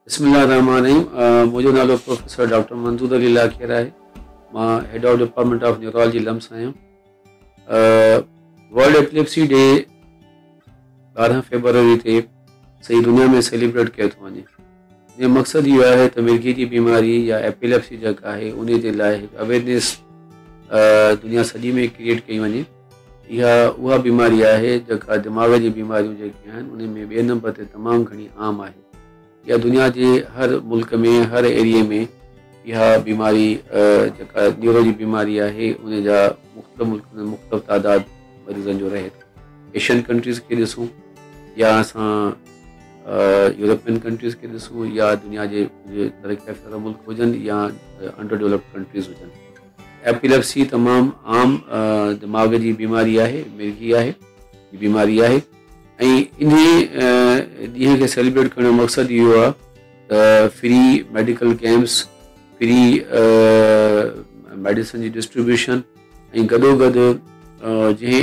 बिस्मिल्लाहिर्रहमानिर्रहीम। मुंहिंजो नालो प्रोफेसर डॉक्टर मंजूर अली लाखेर आहे। मां head of department of neurology LUMS आहियां। वर्ल्ड एपिलेप्सी डे 12 फेबरवरी ते सॼी दुनिया में सेलिब्रेट कयो थो वञे। जो मक़सदु इहो आहे त मिर्गी जी बीमारी या एपिलेप्सी जेका आहे उन जे लाइ हिकु अवेयरनेस दुनिया सॼी में क्रिएट कई वञे। इहा उहा बीमारी आहे जेका दिमाग़ जी बीमारियूं जेके आहिनि उन में ॿिए नंबर ते तमामु घणी आम आहे। या दुनिया जे हर मुल्क में हर एरिए में इहा बीमारी जेका न्यूरो जी बीमारी आहे उन जा मुख़्तलिफ़ मुल्क में मुख़्तलिफ़ तादाद मरीज़नि जो रहे थो। एशियन कंट्रीज़ खे ॾिसूं या असां यूरोपियन कंट्रीज़ खे ॾिसूं या दुनिया जे तरक़ी याफ़्ता मुल्क हुजनि या अंडर डेवलप्ड कंट्रीज़ हुजनि। एपिलेप्सी तमामु आम दिमाग़ जी बीमारी आहे, मिर्गी आहे बीमारी आहे। ऐं इन ॾींहं खे सेलिब्रेट करण जो मक़सदु इहो आहे त free medical camps, free medicine जी डिस्ट्रीब्यूशन ऐं गॾोगॾु जंहिं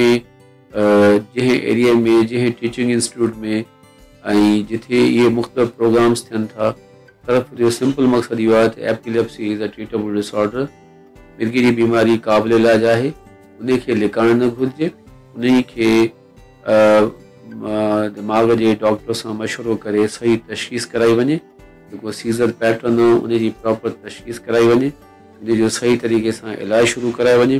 एरिए में जंहिं टीचिंग इंस्टीट्यूट में ऐं जिथे इहे मुख़्तलिफ़ प्रोग्राम्स थियनि था, सिर्फ़ु जो सिंपल मक़सदु इहो आहे त epilepsy is a treatable disorder. मिर्गी जी बीमारी क़ाबिल इलाज आहे, उन खे लिकाइणु न घुरिजे। उन खे दिमाग़ जे डॉक्टर सां मशवरो करे सही तशख़ीस कराई वञे। जेको सीज़र पैटर्न आहे उन जी प्रॉपर तशख़ीस कराई वञे, उन जो सही तरीक़े सां इलाजु शुरू कराए वञे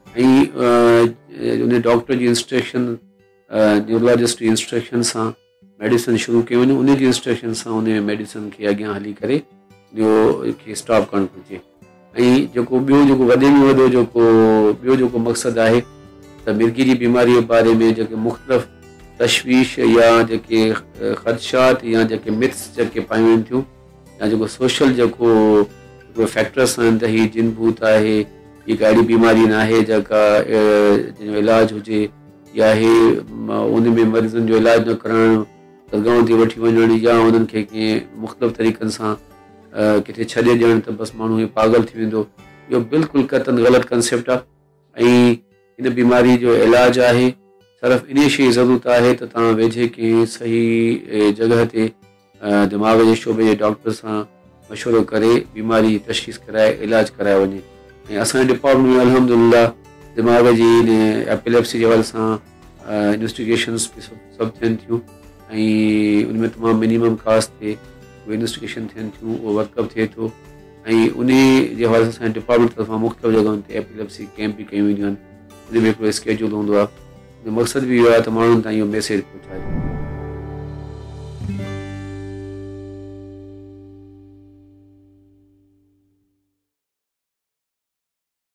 ऐं उन डॉक्टर जी इंस्ट्रक्शन न्यूरोलॉजिस्ट जी इंस्ट्रक्शन सां मेडिसिन शुरू कई वञे। उन जी इंस्ट्रक्शन सां उन मेडिसिन खे अॻियां हली करे ॿियो खे स्टॉप करणु घुरिजे। ऐं जेको वॾे में वॾो जेको मक़सदु आहे त मिर्गी जी बीमारी जे बारे में जेके मुख़्तलिफ़ तशवीश या जेके ख़दशात या जेके मिथ्स जेके पायूं वञनि थियूं या जेको सोशल जेको फैक्टर्स आहिनि त हीअ जिन भूत आहे, हीअ का अहिड़ी बीमारी न आहे जेका जंहिंजो इलाजु हुजे, या हे उन में मरीज़नि जो इलाजु न कराइणु, दरगाहूं ते वठी वञणु या उन्हनि खे कंहिं मुख़्तलिफ़ तरीक़नि सां किथे छॾे ॾियणु त बसि माण्हू हीअ पागल थी वेंदो, इहो बिल्कुलु क़तन ग़लति कंसेप्ट आहे। ऐं हिन बीमारी जो इलाजु आहे, सिर्फ़ु इन शइ जी ज़रूरत आहे त तव्हां वेझे कंहिं सही जॻह ते दिमाग़ जे शोबे जे डॉक्टर सां मशवरो करे बीमारी जी तशख़ीस कराए इलाजु कराए वञे। ऐं असांजे डिपार्टमेंट में अल्हम्दुलिल्लाह दिमाग़ जी एपिलेप्सी जे हवाले सां इन्वेस्टिगेशन्स बि सभु थियनि थियूं ऐं उन में तमामु मिनिमम कास्ट ते उहे इन्वेस्टिगेशन थियनि थियूं, उहो वर्कअप थिए थो। ऐं उन जे हवाले सां असांजे डिपार्टमेंट तरफ़ां मुख़्तलिफ़ जॻहियुनि ते एपिलेप्सी कैंप बि कयूं वेंदियूं आहिनि। उन में हिकिड़ो स्केड्यूल हूंदो आहे। मक़सदु बि इहो आहे त माण्हुनि ताईं इहो मैसेज पहुचाए।